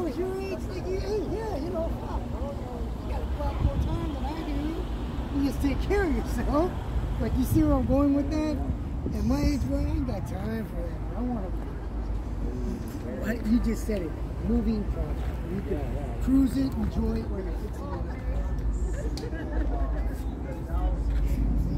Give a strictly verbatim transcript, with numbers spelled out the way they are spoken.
was your age, like, you, hey, yeah, you know, fuck. You got a lot more time than I do. You just take care of yourself. Like, you see where I'm going with that? At my age, bro, I ain't got time for that. I want to. You just said it. Moving project. You can cruise it, enjoy it, where you're fixing it.